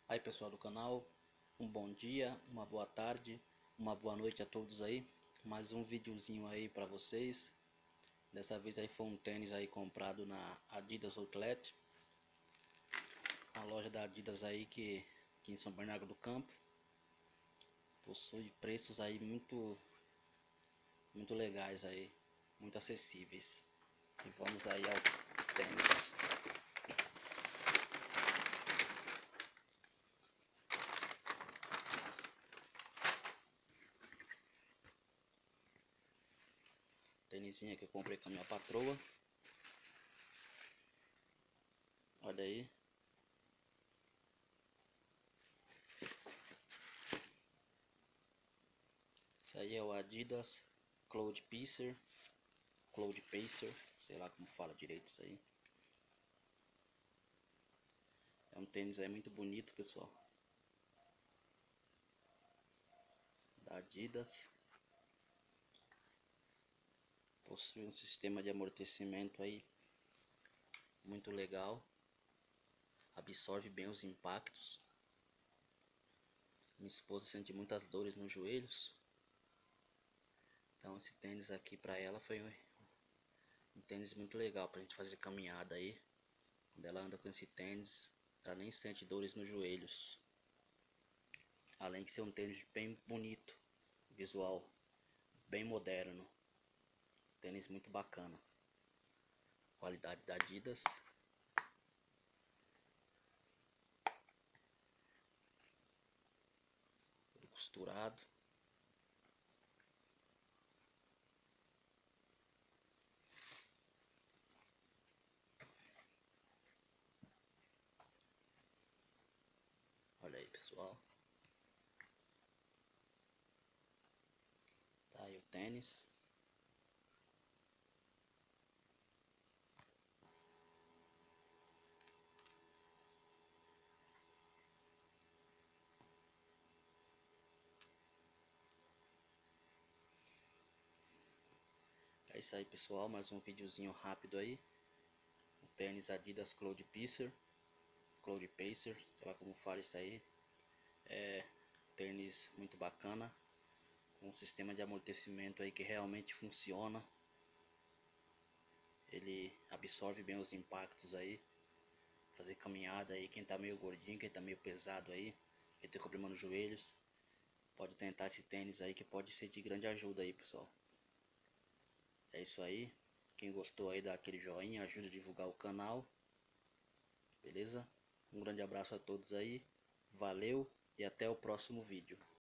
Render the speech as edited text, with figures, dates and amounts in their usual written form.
Aí pessoal do canal, um bom dia, uma boa tarde, uma boa noite a todos aí. Mais um videozinho aí pra vocês. Dessa vez aí foi um tênis aí comprado na Adidas Outlet, a loja da Adidas aí que em São Bernardo do Campo. Possui preços aí muito legais aí, muito acessíveis. E vamos aí ao tênis. Tênisinha que eu comprei com a minha patroa. Olha aí. Isso aí é o Adidas Cloudpacer, sei lá como fala direito isso aí. É um tênis aí muito bonito, pessoal, da Adidas. Possui um sistema de amortecimento aí muito legal, absorve bem os impactos. Minha esposa sente muitas dores nos joelhos, então esse tênis aqui para ela foi um tênis muito legal pra gente fazer caminhada aí. Quando ela anda com esse tênis, ela nem sente dores nos joelhos. Além de ser um tênis bem bonito, visual, bem moderno. Tênis muito bacana. Qualidade da Adidas. Tudo costurado. Olha aí, pessoal. Tá aí o tênis. É isso aí, pessoal, mais um videozinho rápido aí. O tênis Adidas Cloudpacer, sei lá como fala isso aí. É tênis muito bacana, com um sistema de amortecimento aí que realmente funciona. Ele absorve bem os impactos aí. Fazer caminhada aí, quem tá meio gordinho, quem tá meio pesado aí, quem tem problema nos joelhos, pode tentar esse tênis aí que pode ser de grande ajuda aí, pessoal. É isso aí. Quem gostou aí, dá aquele joinha, ajuda a divulgar o canal. Beleza? Um grande abraço a todos aí. Valeu e até o próximo vídeo.